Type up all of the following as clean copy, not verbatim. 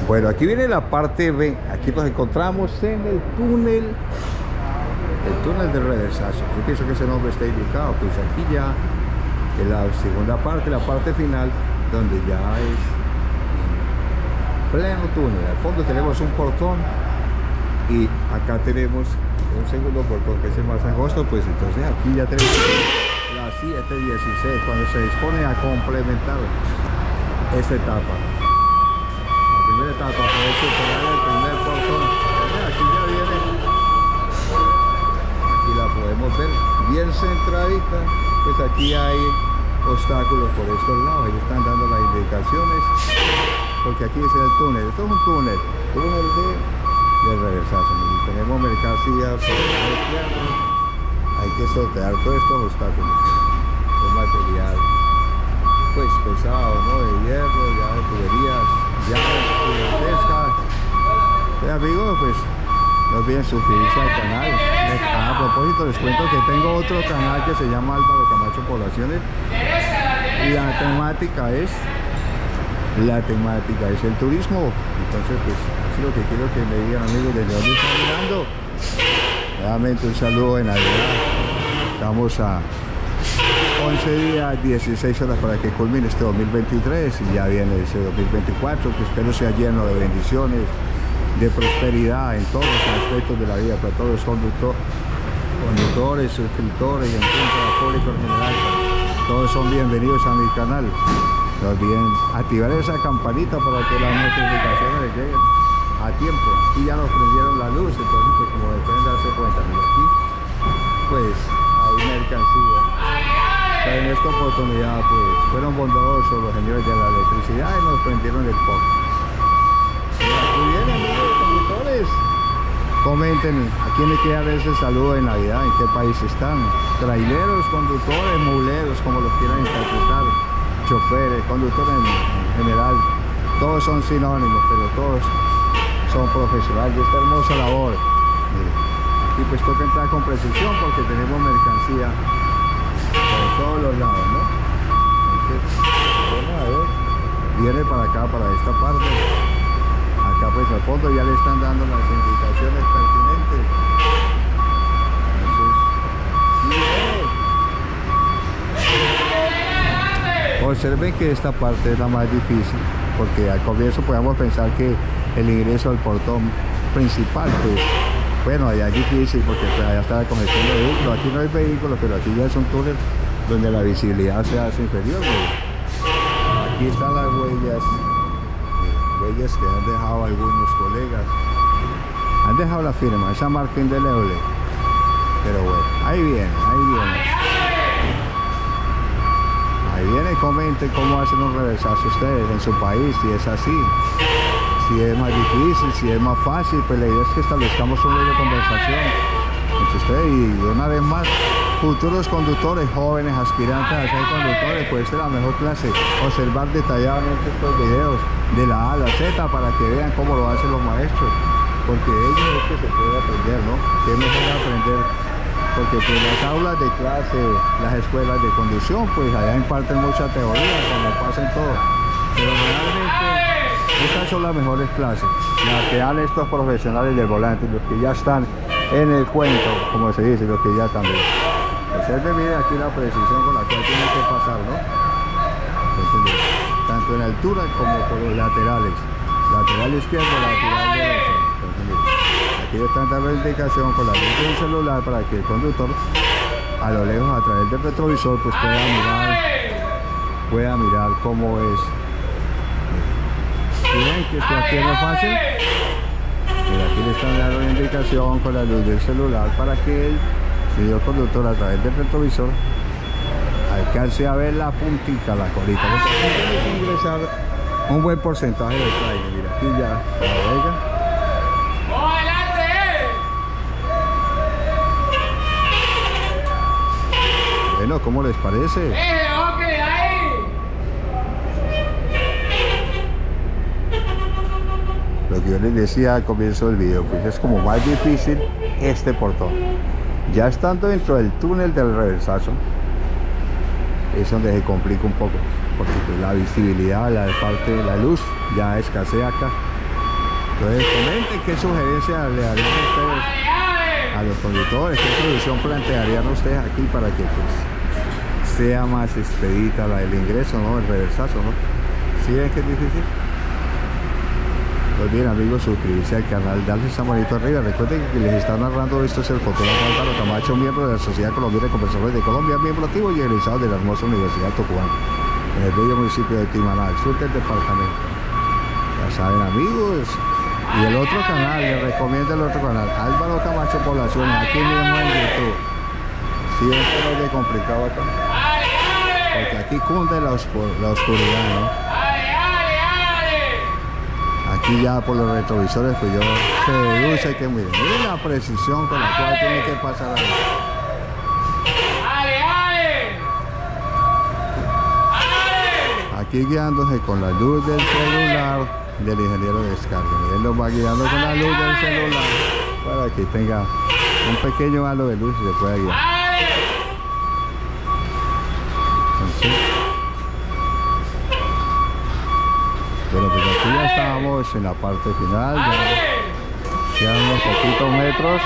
Bueno, aquí viene la parte B. Aquí nos encontramos en el túnel del reversazo. Yo pienso que ese nombre está indicado, pues aquí ya en la segunda parte, la parte final, donde ya es pleno túnel. Al fondo tenemos un portón y acá tenemos un segundo portón que es el más angosto. Pues entonces aquí ya tenemos la 716 cuando se dispone a complementar esta etapa. La primera etapa fue superar el primer portón. Aquí ya viene, aquí la podemos ver bien centradita. Pues aquí hay obstáculos por estos lados, ellos están dando las indicaciones, porque aquí es el túnel. Esto es un túnel de reversazo. Tenemos mercancía por el lado izquierdo. Hay que sortear todos estos obstáculos. Es material pues pesado, ¿no? De hierro, ya de tuberías, ya gigantescas. Amigos, pues no olviden suscribirse al canal. A propósito, les cuento que tengo otro canal que se llama Álvaro Camacho Poblaciones, y la temática es el turismo. Entonces, pues eso es lo que quiero que me digan, amigos, desde dónde están mirando. Nuevamente un saludo en Navidad. Estamos a 11 días, 16 horas para que culmine este 2023 y ya viene ese 2024, que espero sea lleno de bendiciones, de prosperidad en todos los aspectos de la vida para todos los conductores, suscriptores y en punto al público en general. Todos son bienvenidos a mi canal. No olviden activar esa campanita para que las notificaciones les lleguen a tiempo. Aquí ya nos prendieron la luz, entonces pues como pueden darse cuenta, mira, aquí pues hay mercancía. Pero en esta oportunidad pues fueron bondadosos los señores de la electricidad y nos prendieron el foco. Muy bien, amigos conductores, comenten a quién le quiera dar ese saludo de Navidad, en qué país están. Traileros, conductores, muleros, como los quieran interpretar, choferes, conductores en general, todos son sinónimos, pero todos son profesionales de esta hermosa labor. Miren, aquí pues toca entrar con precisión porque tenemos mercancía por todos los lados, ¿no? Entonces, vamos a ver, viene para acá, para esta parte. Acá pues al fondo ya le están dando las indicaciones pertinentes. Entonces, observen que esta parte es la más difícil, porque al comienzo podemos pensar que el ingreso al portón principal, pues bueno, allá es difícil porque pues, allá está la congestión de vehículos. Aquí no hay vehículos, pero aquí ya es un túnel donde la visibilidad se hace inferior, ¿no? Aquí están las huellas que han dejado algunos colegas, han dejado la firma, esa marca indeleble, pero bueno, ahí viene, comenten cómo hacen un reversazo ustedes en su país, si es así, si es más difícil, si es más fácil. Pues la idea es que establezcamos un medio de conversación entre ustedes y una vez más, futuros conductores, jóvenes, aspirantes a ser conductores, pues esta es la mejor clase, observar detalladamente estos videos de la A a la Z para que vean cómo lo hacen los maestros, porque ellos es que se puede aprender, ¿no? Que es mejor aprender, porque pues las aulas de clase, las escuelas de conducción, pues allá imparten mucha teoría, cuando pasan todo, pero realmente estas son las mejores clases, las que dan estos profesionales del volante, los que ya están en el cuento, como se dice, los que ya están bien. Observen, miren aquí la precisión con la cual tiene que pasar, ¿no? Entonces, tanto en altura como por los laterales, lateral izquierdo, lateral derecho. Entonces, miren, aquí están dando indicación con la luz del celular para que el conductor a lo lejos, a través del retrovisor, pues pueda mirar cómo es. Miren que esto aquí no es fácil. Mira, aquí le están dando una indicación con la luz del celular para que el señor conductor a través del retrovisor alcance a ver la puntica, la colita. Tiene que ingresar un buen porcentaje de trailer. Mira, aquí ya la bodega. Bueno, ¿cómo les parece? Lo que yo les decía al comienzo del video, pues es como más difícil este portón. Ya estando dentro del túnel del reversazo, es donde se complica un poco, porque pues la visibilidad, la parte de la luz ya escasea acá. Entonces comenten qué sugerencia le darían ustedes a los conductores, qué solución plantearían ustedes aquí para que pues sea más expedita la del ingreso, ¿no? El reversazo, ¿no? ¿Sí ven que es difícil? Pues bien, amigos, suscribirse al canal, darle esa manito arriba. Recuerden que les está narrando esto es el fotógrafo Álvaro Camacho, miembro de la Sociedad Colombiana de Conversadores de Colombia, miembro activo y egresado de la hermosa Universidad Tocuán, en el bello municipio de Timaná, al sur del departamento. Ya saben, amigos. Y el otro canal, les recomiendo el otro canal, Álvaro Camacho Poblaciones, aquí mismo en YouTube. Si ven que no es de complicado acá, porque aquí cunde la oscuridad, ¿no? Aquí ya por los retrovisores pues yo se deduce que miren la precisión con la cual tiene que pasar ahí. Aquí guiándose con la luz del celular del ingeniero de descarga. Él nos va guiando con la luz del celular para que tenga un pequeño halo de luz y se pueda guiar. Entonces, bueno, pues aquí ya estábamos en la parte final, ya quedan unos poquitos metros.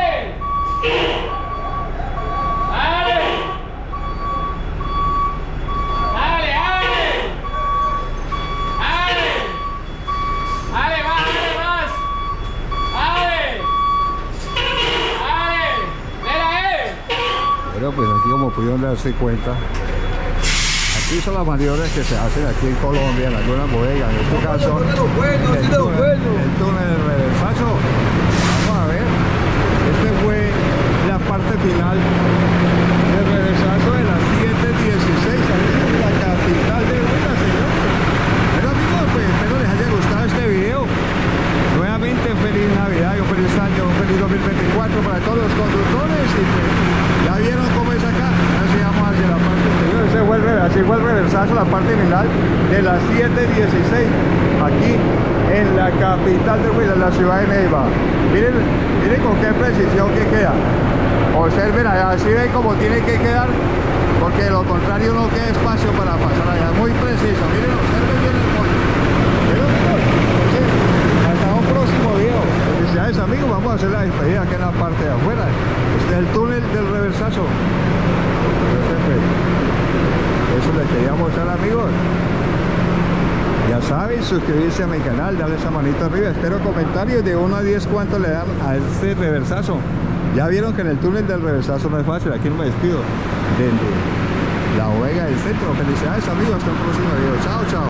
Bueno, pues aquí como pudieron darse cuenta, aquí son las maniobras que se hacen aquí en Colombia, en algunas bodegas, en este caso el túnel del reversazo. Vamos a ver, este fue la parte final del reversazo de las 7:16 en la capital de Huila, señores. Bueno, amigos, pues espero les haya gustado este video. Nuevamente feliz Navidad y un feliz año, un feliz 2024 para todos los conductores. Y pues ya vieron cómo es acá. Ahora sí vamos hacia la parte exterior. Así fue el reversazo, la parte final de las 7:16 aquí en la capital de Huila, la ciudad de Neiva. Miren con qué precisión que queda. Observen allá, así ven como tiene que quedar, porque de lo contrario no queda espacio para pasar allá. Muy preciso. Miren, observen bien el fondo. Hasta un próximo video. Felicidades, amigos. Vamos a hacer la despedida aquí en la parte de afuera. Este es el túnel del reversazo. Eso les quería mostrar, amigos. Ya saben, suscribirse a mi canal, darle esa manito arriba. Espero comentarios de 1 a 10 cuánto le dan a este reversazo. Ya vieron que en el túnel del reversazo no es fácil. Aquí no me despido de la bodega del centro. Felicidades, amigos. Hasta el próximo video. Chao, chao.